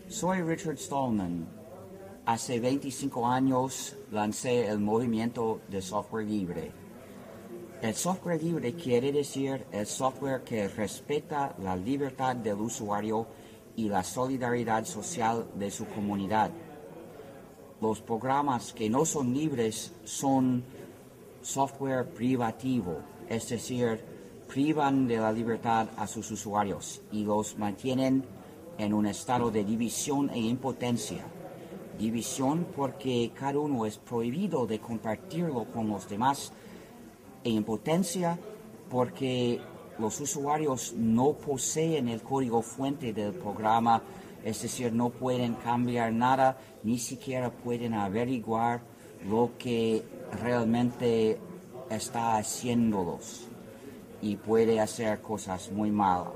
Soy Richard Stallman. Hace 25 años lancé el movimiento de software libre. El software libre quiere decir el software que respeta la libertad del usuario y la solidaridad social de su comunidad. Los programas que no son libres son software privativo, es decir, privan de la libertad a sus usuarios y los mantienen en un estado de división e impotencia. División porque cada uno es prohibido de compartirlo con los demás, e impotencia porque los usuarios no poseen el código fuente del programa, es decir, no pueden cambiar nada, ni siquiera pueden averiguar lo que realmente está haciéndolos y puede hacer cosas muy malas.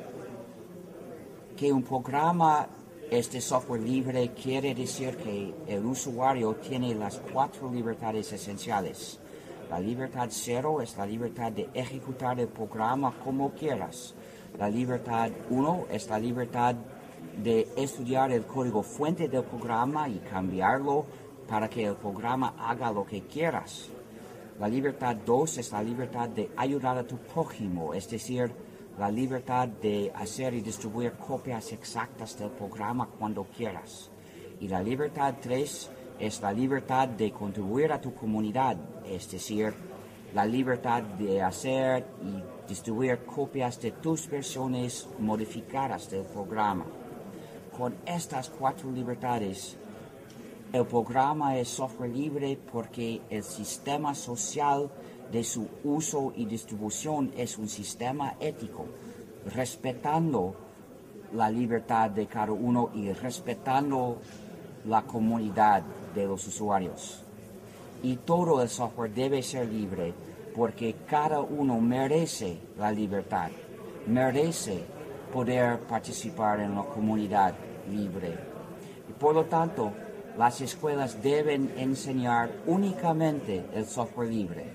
Que un programa es de software libre quiere decir que el usuario tiene las 4 libertades esenciales. La libertad 0 es la libertad de ejecutar el programa como quieras. La libertad 1 es la libertad de estudiar el código fuente del programa y cambiarlo para que el programa haga lo que quieras. La libertad 2 es la libertad de ayudar a tu prójimo, es decir, la libertad de hacer y distribuir copias exactas del programa cuando quieras. Y la libertad 3 es la libertad de contribuir a tu comunidad, es decir, la libertad de hacer y distribuir copias de tus versiones modificadas del programa. Con estas 4 libertades, el programa es software libre porque el sistema social de su uso y distribución es un sistema ético, respetando la libertad de cada uno y respetando la comunidad de los usuarios. Y todo el software debe ser libre porque cada uno merece la libertad, merece poder participar en la comunidad libre. Y por lo tanto, las escuelas deben enseñar únicamente el software libre.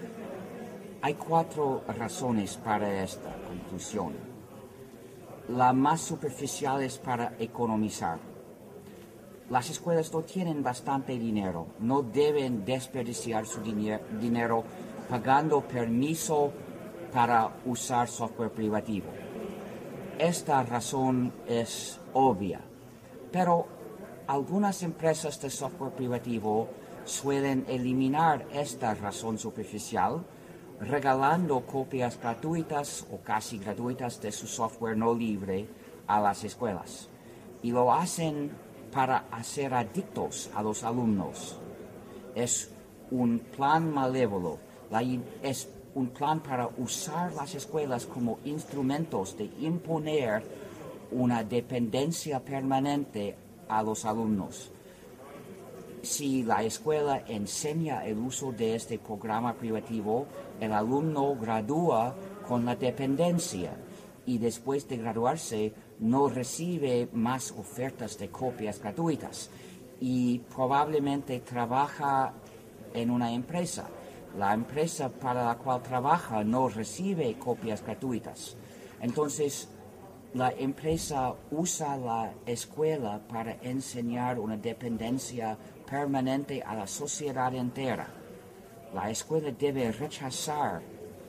Hay 4 razones para esta conclusión. La más superficial es para economizar. Las escuelas no tienen bastante dinero, no deben desperdiciar su dinero pagando permiso para usar software privativo. Esta razón es obvia, pero algunas empresas de software privativo suelen eliminar esta razón superficial regalando copias gratuitas o casi gratuitas de su software no libre a las escuelas. Y lo hacen para hacer adictos a los alumnos. Es un plan malévolo, es un plan para usar las escuelas como instrumentos de imponer una dependencia permanente a los alumnos. Si la escuela enseña el uso de este programa privativo, el alumno gradúa con la dependencia y después de graduarse no recibe más ofertas de copias gratuitas y probablemente trabaja en una empresa. La empresa para la cual trabaja no recibe copias gratuitas. Entonces, la empresa usa la escuela para enseñar una dependencia permanente a la sociedad entera. La escuela debe rechazar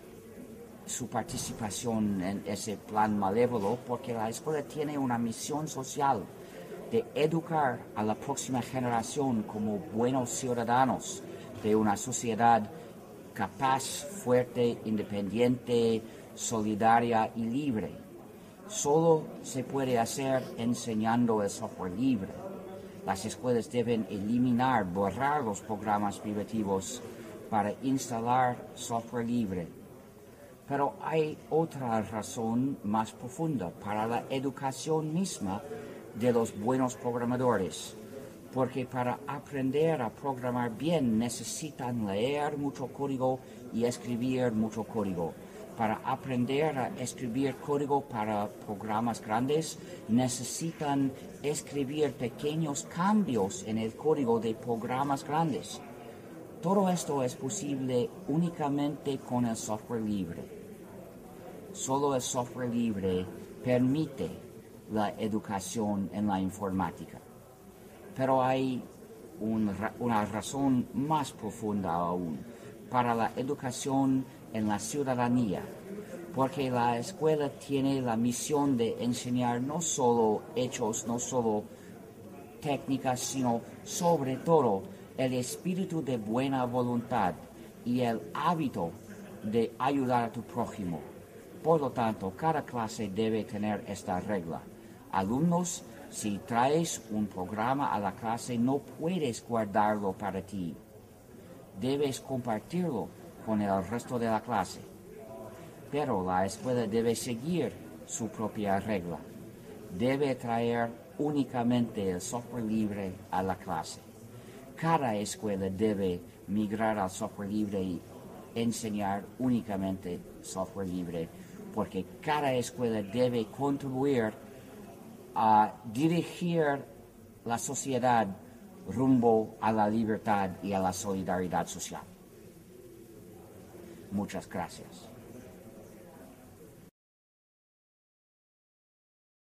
su participación en ese plan malévolo porque la escuela tiene una misión social de educar a la próxima generación como buenos ciudadanos de una sociedad capaz, fuerte, independiente, solidaria y libre. Solo se puede hacer enseñando el software libre. Las escuelas deben eliminar, borrar los programas privativos para instalar software libre. Pero hay otra razón más profunda para la educación misma de los buenos programadores, porque para aprender a programar bien necesitan leer mucho código y escribir mucho código. Para aprender a escribir código para programas grandes necesitan escribir pequeños cambios en el código de programas grandes. Todo esto es posible únicamente con el software libre. Solo el software libre permite la educación en la informática. Pero hay una razón más profunda aún para la educación en la ciudadanía, porque la escuela tiene la misión de enseñar no solo hechos, no solo técnicas, sino sobre todo el espíritu de buena voluntad y el hábito de ayudar a tu prójimo. Por lo tanto, cada clase debe tener esta regla. Alumnos, si traes un programa a la clase, no puedes guardarlo para ti. Debes compartirlo con el resto de la clase. Pero la escuela debe seguir su propia regla. Debe traer únicamente el software libre a la clase. Cada escuela debe migrar al software libre y enseñar únicamente software libre, porque cada escuela debe contribuir a dirigir la sociedad rumbo a la libertad y a la solidaridad social. Muchas gracias.